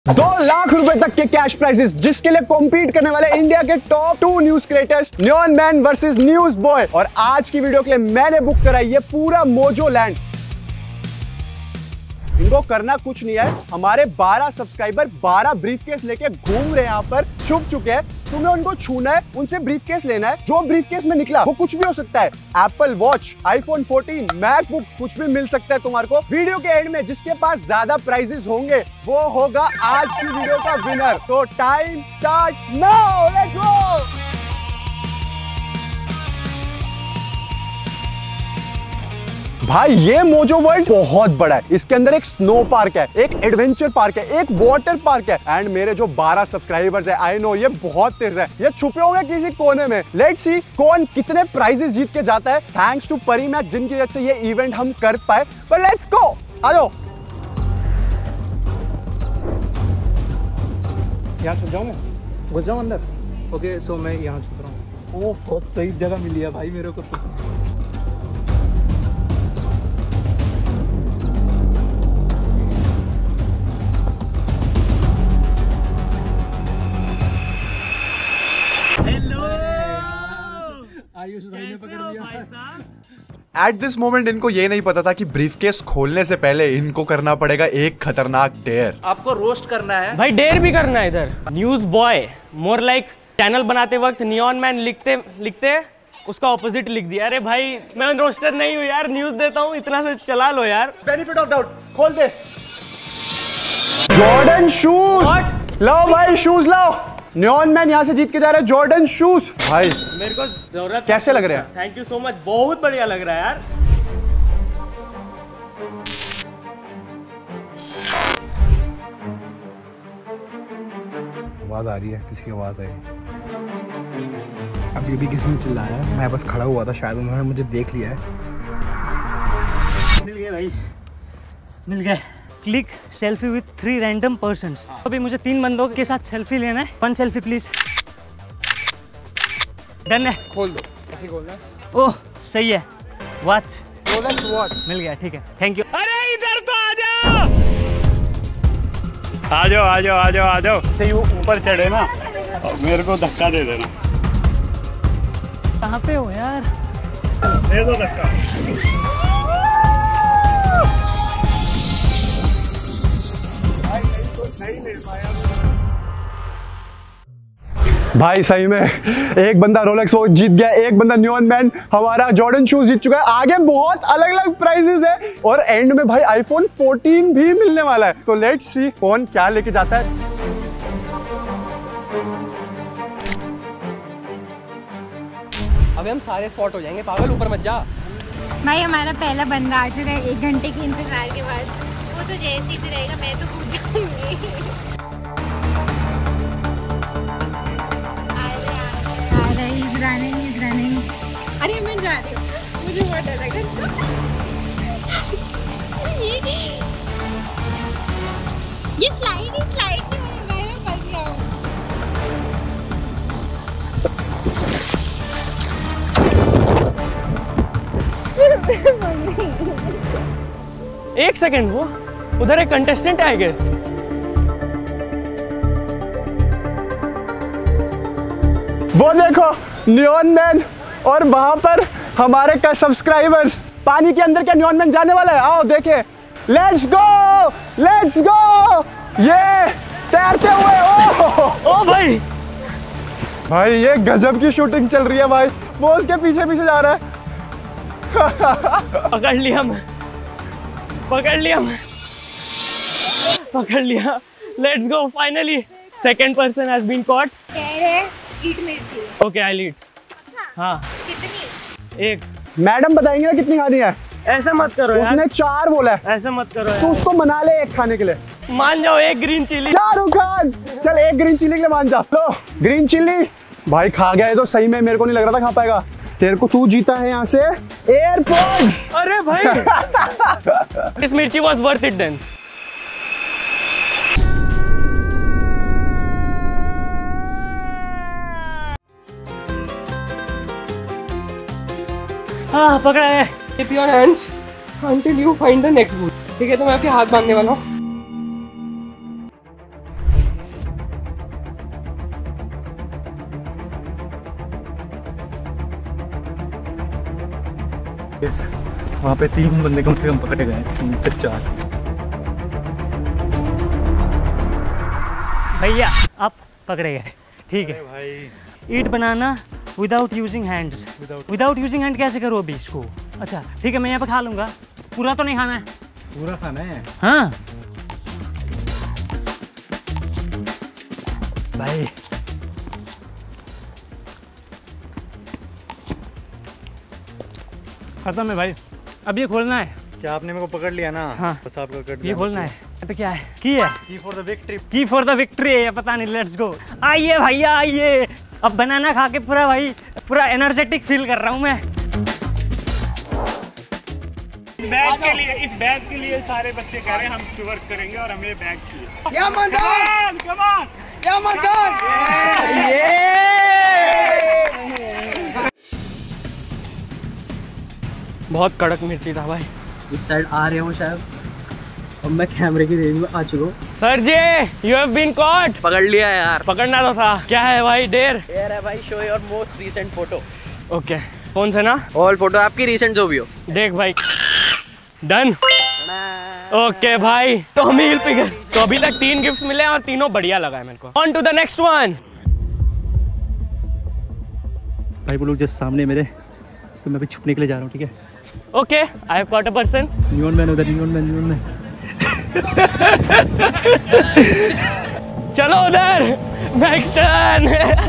2 लाख रुपए तक के कैश प्राइजेस जिसके लिए कॉम्पीट करने वाले इंडिया के top 2 news creators neon man versus news boy. और आज की वीडियो के लिए मैंने बुक कराई है पूरा मोजो लैंड। इनको करना कुछ नहीं है, हमारे 12 सब्सक्राइबर 12 ब्रीफकेस लेके घूम रहे हैं, यहाँ पर छुप चुके हैं। तुम्हें उनको छूना है, उनसे ब्रीफकेस लेना है। जो ब्रीफकेस में निकला वो कुछ भी हो सकता है, एप्पल वॉच, आईफोन 14, मैकबुक, कुछ भी मिल सकता है तुम्हारे को। वीडियो के एंड में जिसके पास ज्यादा प्राइजेस होंगे वो होगा आज की वीडियो का विनर। तो time starts now, let's go. भाई ये मोजो वर्ल्ड बहुत बड़ा है, इसके अंदर एक स्नो पार्क है, एक एडवेंचर पार्क है, एक वाटर पार्क है। एंड मेरे जो 12 सब्सक्राइबर्स है, आई नो ये बहुत तेज है, ये छुपे होंगे किसी कोने में। लेट्स सी कौन कितने प्राइजेस जीत के जाता है। थैंक्स टू परी मैच जिनकी वजह से ये इवेंट हम कर पाए। पर लेट्स गो, आ जाओ। यहाँ छुप जाऊँ मैं, घुस जाऊँ अंदर। ओके सो मैं यहाँ छुप रहा हूँ। ओह बहुत सही जगह मिली है भाई मेरे को। आयुष भाई ने पकड़ लिया। एट दिस मोमेंट इनको ये नहीं पता था कि ब्रीफकेस खोलने से पहले इनको करना पड़ेगा एक खतरनाक डेयर। आपको रोस्ट करना है भाई, डेयर भी करना है इधर। News boy more like channel बनाते वक्त नियॉन मैन लिखते लिखते उसका ऑपोजिट लिख दिया। अरे भाई मैं रोस्टर नहीं हूँ यार, न्यूज देता हूँ, इतना से चला लो यार। बेनिफिट ऑफ डाउट, खोल दे। जॉर्डन शूज लाओ भाई, शूज लाओ। न्योन मैन यहाँ से जीत के जा रहा है जॉर्डन शूज। भाई मेरे को जरूरत कैसे लग रहे हैं? थैंक यू सो मच, बहुत बढ़िया लग रहा है यार। आवाज आ रही है, किसी की आवाज आई। अभी भी किसी ने चिल्लाया है, मैं बस खड़ा हुआ था, शायद उन्होंने मुझे देख लिया है। मिल गए भाई, मिल गए। Click selfie with 3 random persons. अभी मुझे 3 बंदों के साथ सेल्फी लेना है। 1 सेल्फी प्लीज। डन है, खोल दो, ऐसे खोलना है। ओह सही है। वॉच रोलेक्स वॉच मिल गया, ठीक है, थैंक यू। अरे इधर तो आ जाओ, आ जाओ आ जाओ आ जाओ आ जाओ। ऊपर चढ़े ना, मेरे को धक्का दे देना। कहाँ पे हो यार? दे दो धक्का। भाई सही में एक बंदा रोलेक्स वॉच जीत गया, एक बंदा न्योन मैन हमारा जॉर्डन शूज जीत चुका है। आगे बहुत अलग अलग प्राइजेस है और एंड में भाई आईफोन 14 भी मिलने वाला है। तो लेट्स सी कौन क्या लेके जाता है। अबे हम सारे स्पॉट हो जाएंगे, पागल ऊपर मत जा। भाई हमारा पहला बंदा आ चुका है 1 घंटे के इंतजार के बाद। वो तो जैसे ही रहेगा मैं तो पूछ जाऊंगी। अरे मैं जा रही हूँ, मुझे बहुत डर लग रहा है। ये स्लाइड ही स्लाइड नहीं हो रही, मैं फंस गया हूँ। एक सेकंड, वो उधर एक कंटेस्टेंट है आई गेस। वो देखो न्योन मैन और वहां पर हमारे का सब्सक्राइबर्स। पानी के अंदर क्या न्योन मैन जाने वाला है? आओ देखे। Let's go let's go. ये तैरते हुए ओ भाई, भाई ये गजब की शूटिंग चल रही है भाई। वो उसके पीछे पीछे जा रहा है। पकड़ लिया मैं, पकड़ लिया मैं, पकड़ लिया। Let's go, finally second person has been caught. Eat mirchi. Okay I lead. हाँ कितनी? 1। मैडम बताएंगे ना कितनी खानी है? ऐसा मत करो यार, उसने 4 बोला है। ऐसा मत करो तो यार। उसको मना ले एक खाने के लिए। मान जाओ 1 ग्रीन चिली। शाहरुख खान चल 1 ग्रीन चिली के लिए मान जा। लो ग्रीन चिली। भाई खा गया है तो सही में, मेरे को नहीं लग रहा था खा पाएगा। तेरे को तू जीता है यहाँ से एयरपोर्ट्स। अरे भाई इस मिर्ची वाज वर्थ इट देन। हाँ पकड़ा है। Keep your hands until you find the next booth. ठीक है, तो मैं आपके हाथ बांधने वाला हूँ। वहाँ पे 3 बंदे कम से कम पकड़े गए, 3 से 4। भैया आप पकड़े गए, ठीक है भाई। Eat banana without using hands. Without using hand कैसे करो अभी इसको? अच्छा ठीक है, मैं यहाँ पे खा लूँगा। पूरा तो नहीं खाना है? पूरा खाना है हाँ भाई। खत्म है भाई, अब ये खोलना है। क्या आपने मेरे को पकड़ लिया ना? हाँ बस आपका कर ये खोलना है। यहाँ पे क्या है? की है? Key for the victory. Key for the victory है या पता नहीं। Let's go. आइए भैया आइए। अब बनाना खा के पूरा भाई पूरा एनर्जेटिक फील कर रहा हूँ मैं। बैग के लिए, इस बैग के लिए सारे बच्चे कह रहे हैं हम वर्क करेंगे और हमें बैग चाहिए। बहुत कड़क मिर्ची था भाई। इस साइड आ रहे हो शायद, अब मैं कैमरे की रेंज में आ चुका हूँ। Sir ji you have been caught. पकड़ लिया यार। पकड़ना तो था। क्या है भाई? डेर है भाई। Show your most recent photo. Okay phone से ना? ऑल फोटो आपकी रीसेंट जो भी हो। देख भाई डन। ओके भाई तो हम हिल पे गए। तो अभी तक 3 गिफ्ट्स मिले और तीनों बढ़िया लगा है मेरे को। On to the next one. भाई वो लोग जस्ट सामने मेरे, तो मैं अभी छुपने के लिए जा रहा हूँ, ठीक है? Okay I have caught a person. Neon man उधर, नियॉन मैन। चलो उधर। Next turn.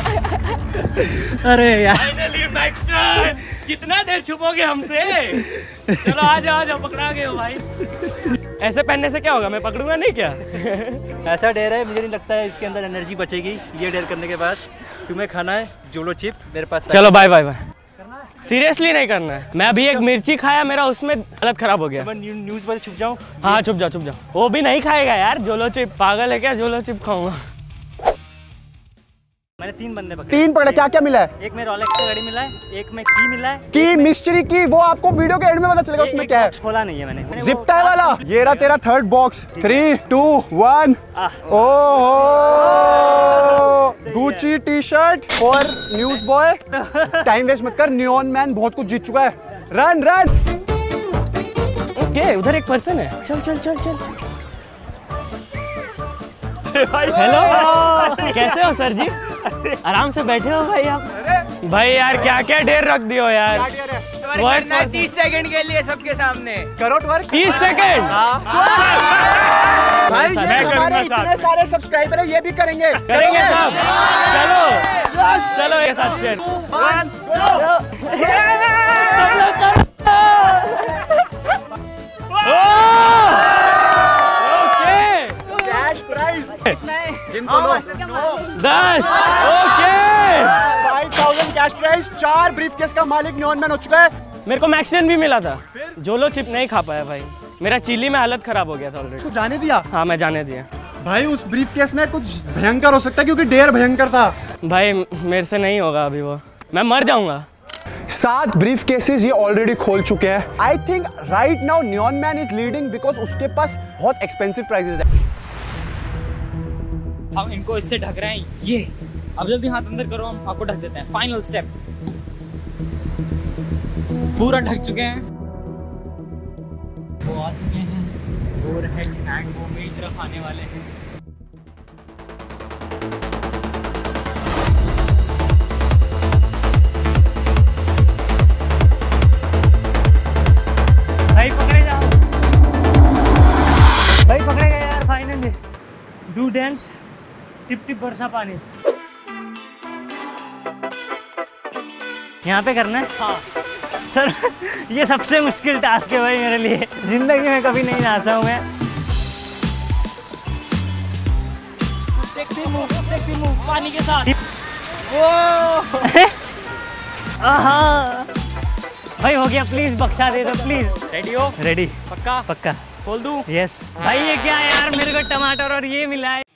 अरे यार फाइनली नेक्स्ट टर्न। कितना देर छुपोगे हमसे? चलो आ जाओ पकड़ा गए हो भाई। ऐसे पहनने से क्या होगा? मैं पकड़ूंगा नहीं क्या? ऐसा डेर है, मुझे नहीं लगता है इसके अंदर एनर्जी बचेगी। ये डेर करने के बाद तुम्हें खाना है जोलो चिप मेरे पास। चलो बाय बाय बाय। सीरियसली नहीं करना है। मैं अभी एक मिर्ची खाया, मेरा उसमें हालत खराब हो गया। न्यूज़ पर छुप जाऊँ? हाँ छुप जाओ। वो भी नहीं खाएगा यार जोलो चिप। पागल है क्या? जोलो चिप खाऊंगा। मैंने 3 बंदे पकड़े। 3 पकड़े। क्या क्या मिला है? एक में रोलेक्स का घड़ी मिला है, एक में की मिला है। की मिस्ट्री की वो आपको वीडियो के एंड में पता चलेगा उसमें क्या है। खोला नहीं है मैंने। जिप टाई वाला। ये रहा तेरा 3rd बॉक्स। 3 2 1। ओहो Gucci T shirt for news boy. Time waste मत कर, नियॉन मैन बहुत कुछ जीत चुका है। रन। ओके उधर एक पर्सन है। चल। हेलो कैसे हो सर जी? आराम से बैठे हो भाई आप? भाई यार क्या क्या ढेर रख दियो यार। वर्क 30 सेकंड के लिए सबके सामने करो वर्क। 30 सेकंड। भाई ये हमारे इतने सारे सब्सक्राइबर है, ये भी करेंगे सब। चलो ये साथ share. Cash price 10। Okay 5000 cash price. 4 briefcase का मालिक नियॉन मैन हो चुका है। मेरे को मैक्सियन भी मिला था। जोलो चिप नहीं खा पाया भाई। मेरा चिली में हालत खराब हो गया था ऑलरेडी। तू जाने दिया? हाँ मैं जाने दिया भाई। उस ब्रीफकेस में कुछ भयंकर हो सकता है क्योंकि डेर भयंकर था भाई। मेरे से नहीं होगा अभी वो, मैं मर जाऊंगा। 7 ब्रीफ केसेस ये ऑलरेडी खोल चुके हैं। I think right now neon man is leading because उसके पास बहुत एक्सपेंसिव प्राइजेस है। हम इनको इससे ढक रहे हैं। ये अब जल्दी हाथ अंदर करो, हम आपको ढक देते हैं। Final step. पूरा ढक चुके हैं। वो आ चुके हैं। और हैंड वो मेरी तरफ आने वाले हैं। भाई पकड़े जाओ। भाई पकड़े गए यार फाइनली। Do dance. टिप टिप बरसा पानी। यहाँ पे करना है? हाँ सर ये सबसे मुश्किल टास्क है भाई मेरे लिए। जिंदगी में कभी नहीं नाचा हूँ मैं। सेक्सी मूव पानी के साथ। आहा भाई हो गया। प्लीज बक्सा दे दो प्लीज। रेडी हो? रेडी। पक्का खोल दूं? यस। भाई ये क्या यार, मेरे को टमाटर और ये मिला है।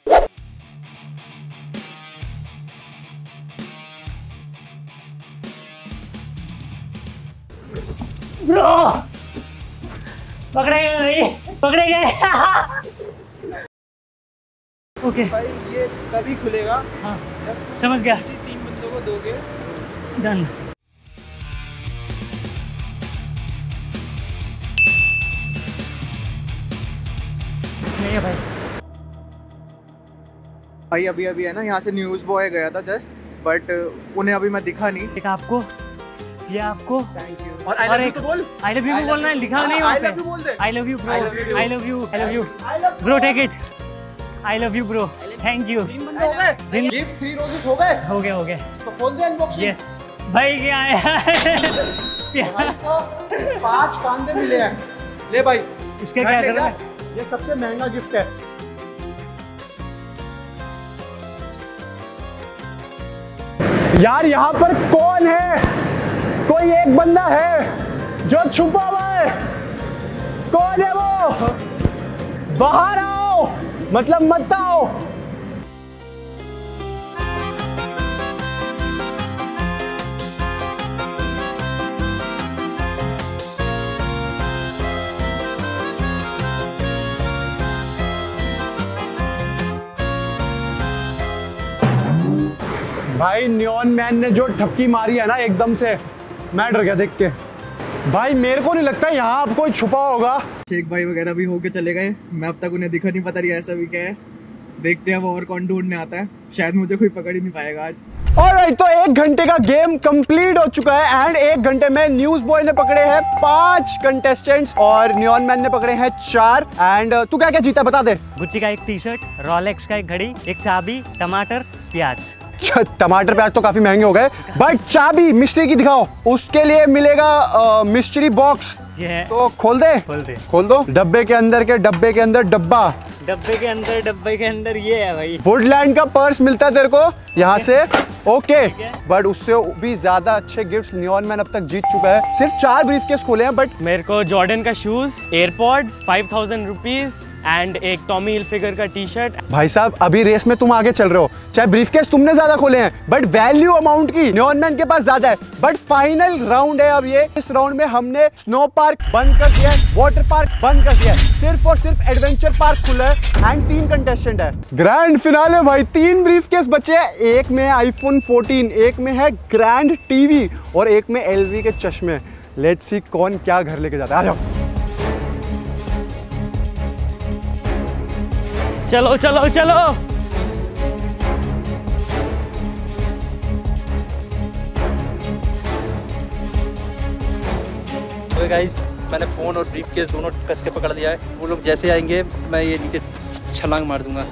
ब्रो पकड़े गए। ओके भाई ये तभी खुलेगा। हाँ समझ गया। 3 बंदों को दोगे। डन। नहीं है भाई। भाई अभी अभी है ना यहाँ से न्यूज़ बॉय गया था जस्ट, बट उन्हें अभी मैं दिखा नहीं। एक आपको, ये आपको, और आई लव यू तो बोल। आई लव यू बोलना है, लिखा नहीं वहाँ पे। I love you bro, I love you, I love you bro, take it. I love you bro, thank you. Gift 3 roses हो गए? हो गया, हो गया। तो खोल दे अनबॉक्सिंग। यस भाई, क्या है? 5 कांदे मिले हैं। ले भाई, इसके क्या ले करो? जा। ये सबसे महंगा गिफ्ट है। यार यहाँ पर कौन है? कोई एक बंदा है जो छुपा हुआ है। कौन है वो? बाहर आओ, मतलब मत आओ। भाई नियॉन मैन ने जो ठपकी मारी है ना एकदम से, मैं डर गया देख के। भाई मेरे को नहीं लगता यहाँ अब कोई छुपा होगा। शेख भाई वगैरह भी होके चले गए, मैं अब तक उन्हें दिखा नहीं, पता नहीं ऐसा भी क्या है। देखते हैं अब और कौन ढूंढने आता है, शायद मुझे कोई पकड़ ही नहीं पाएगा आज। ऑलराइट, तो 1 घंटे का गेम कंप्लीट हो चुका है एंड 1 घंटे में न्यूज बॉय ने पकड़े हैं 5 कंटेस्टेंट्स और नियॉन मैन ने पकड़े हैं 4। एंड तू क्या क्या जीता बता दे। गुच्ची का एक टी-शर्ट, रोलेक्स का एक घड़ी, एक चाबी, टमाटर, प्याज। टमाटर प्याज तो काफी महंगे हो गए, बट चाबी मिस्ट्री की दिखाओ, उसके लिए मिलेगा मिस्ट्री बॉक्स। ये है, तो खोल दे, खोल दे। खोल दो। डब्बे के अंदर डब्बा, डब्बे के अंदर ये है भाई। वुडलैंड का पर्स मिलता है तेरे को यहाँ से। ओके, बट उससे भी ज्यादा अच्छे गिफ्ट्स नियॉन मैन अब तक जीत चुका है। सिर्फ 4 ब्रीफकेस खोले हैं, बट मेरे को जॉर्डन का शूज, एयरपॉड्स 5000 रुपीज एंड एक टॉमी हिलफिगर का टी शर्ट। भाई साहब अभी रेस में तुम आगे चल रहे हो, चाहे ब्रीफकेस तुमने ज्यादा खोले हैं, बट वैल्यू अमाउंट की नियॉन मैन के पास ज्यादा है। बट फाइनल राउंड है अब ये। इस राउंड में हमने स्नो पार्क बंद कर दिया है, वाटर पार्क बंद कर दिया है, सिर्फ और सिर्फ एडवेंचर पार्क खुला है एंड 3 कंटेस्टेंट है। ग्रैंड फिनाले भाई, 3 ब्रीफकेस बचे हैं। एक में आईफोन 14, एक में है ग्रैंड टीवी और एक में LV के चश्मे। लेट्स सी कौन क्या घर लेके जाता है। आ जाओ। चलो चलो चलो। तो गाइस, मैंने फ़ोन और ब्रीफकेस दोनों कस के पकड़ लिया है। वो लोग जैसे आएंगे मैं ये नीचे छलांग मार दूंगा।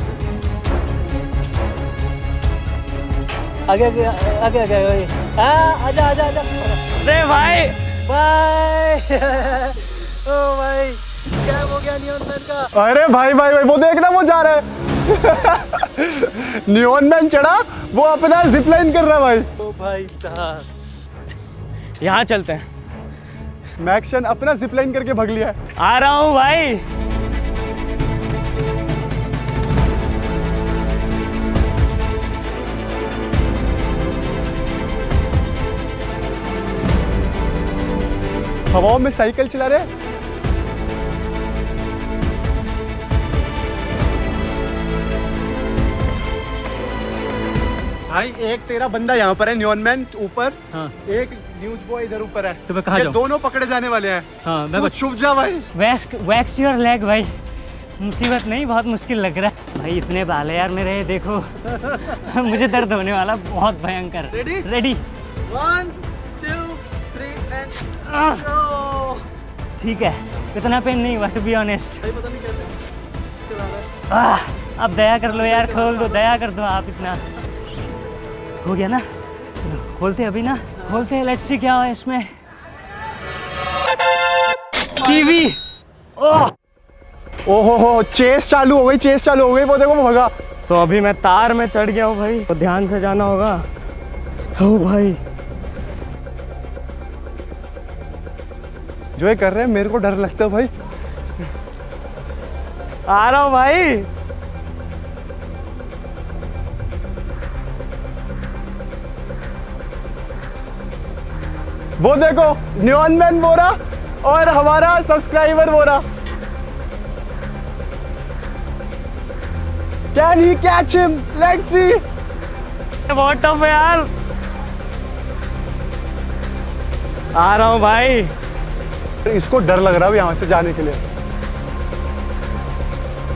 आगे आगे आगे आगे आगे आजा आजा आजा। अरे भाई बाय। ओ भाई, क्या हो गया नियॉन मैन का? अरे भाई भाई भाई, वो देखना वो जा रहा है। नियॉन मैन चढ़ा, वो अपना जिप लाइन कर रहा है भाई। ओ भाई साहब, यहाँ चलते हैं। मैक्शन अपना जिप लाइन करके भाग लिया है। आ रहा हूँ भाई। हवाओं में साइकिल चला रहे। भाई एक तेरा बंदा यहाँ पर है, नियॉन मैन ऊपर। हाँ। एक न्यूज बॉय इधर ऊपर है। तो मैं कहाँ ये जाऊँ? दोनों पकड़े जाने वाले हैं। हाँ, मैं तू छुप जा भाई। वैक्स योर लेग भाई। मुसीबत नहीं, बहुत मुश्किल लग रहा है भाई। इतने बाल है यार मेरे, देखो। मुझे दर्द होने वाला बहुत भयंकर। रेडी 1 2 3 एंड ठीक है, इतना पेन नहीं हुआ टू बी ऑनेस्ट। पता नहीं कैसे चला रहा है। अब दया कर लो यार, खोल दो, दया कर दो आप। इतना हो गया ना, चलो खोलते अभी ना, खोलते हैं। लेट्स सी क्या है इसमें। टीवी। ओह ओहो हो, चेस चालू हो गई, चेस चालू हो गई। वो देखो वो भगा। तो अभी मैं तार में चढ़ गया हूँ भाई, तो ध्यान से जाना होगा। ओ भाई, जो ये कर रहे हैं मेरे को डर लगता है भाई। आ रहा हूँ भाई। वो देखो नियॉन मैन वो रहा और हमारा सब्सक्राइबर वो रहा। Can he catch him? Let's see. बहुत टफ है यार। आ रहा हूँ भाई। इसको डर लग रहा है यहाँ से जाने के लिए।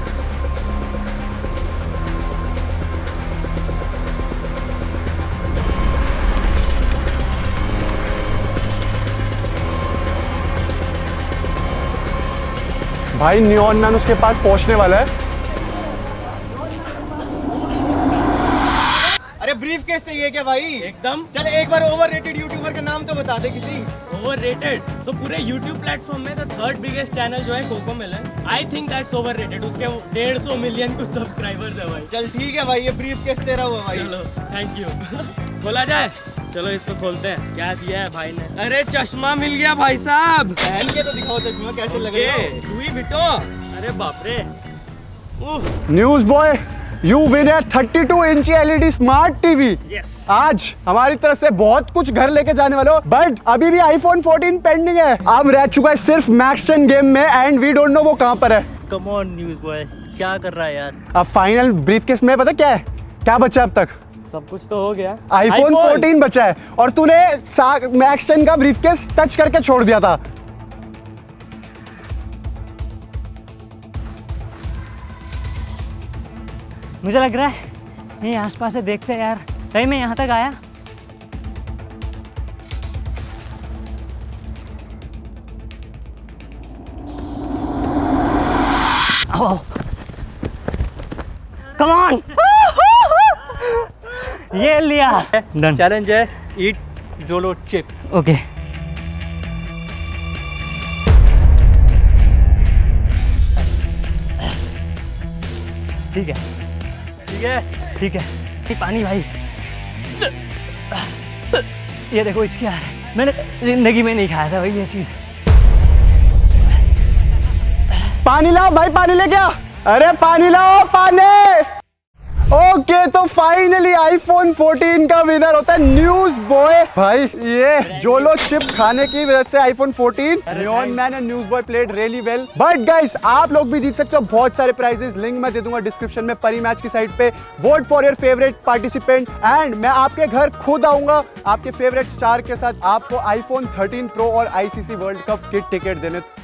भाई नियॉन मैन उसके पास पहुंचने वाला है। अरे ब्रीफ केस चाहिए क्या भाई? एकदम। चल एक बार ओवररेटेड यूट्यूबर का नाम तो बता दे किसी। ओवररेटेड? तो पूरे YouTube प्लेटफॉर्म में तो थर्ड बिगेस्ट चैनल जो है CoComelon, I think that's overrated. उसके 150 मिलियन कुछ सब्सक्राइबर्स है भाई। चल ठीक है भाई, ये ब्रीफ केस तेरा हुआ भाई। चलो थैंक यू। खोला जाए? चलो इसको खोलते हैं। क्या दिया है भाई ने? अरे चश्मा मिल गया भाई साहब। पहन के तो दिखाओ चश्मा कैसे लगेगा। Louis Vuitton. अरे बाप रे। न्यूज बॉय, यू विन है 32 इंची LED स्मार्ट टीवी। आज हमारी तरफ से बहुत कुछ घर लेके जाने वाले हो, बट अभी भी iPhone 14 पेंडिंग है। अब रह चुका है सिर्फ मैक्स 10 गेम में एंड वी डोंट नो वो कहां पर है। कम ऑन न्यूज़ बॉय, क्या कर रहा है यार? अब फाइनल ब्रीफकेस में पता क्या है, क्या बचा अब तक? सब कुछ तो हो गया। iPhone 14 बचा है और तूने मैक्स 10 का ब्रीफकेस टच करके छोड़ दिया था। मुझे लग रहा है ये आसपास से देखते हैं यार, तभी मैं यहाँ तक आया। Come on. ये लिया। डन। चैलेंज है ईट जोलो चिप। ओके। ठीक है ठीक है ठीक है। ये पानी भाई, ये देखो इसकी यार, मैंने जिंदगी में नहीं खाया था भाई ये चीज। पानी लाओ भाई, पानी लेके आ। अरे पानी लाओ, पानी। ओके तो फाइनली iPhone 14 का विनर होता है न्यूज बॉय। भाई ये जोलो चिप खाने की वजह से iPhone 14 neon man and news boy played really well. But guys आप लोग भी जीत सकते हो बहुत सारे प्राइजेस, लिंक मैं दे दूंगा डिस्क्रिप्शन में परी मैच की साइट पे। Vote for your favourite participant and मैं आपके घर खुद आऊंगा आपके फेवरेट स्टार के साथ आपको iPhone 13 Pro और ICC वर्ल्ड कप की टिकट देने।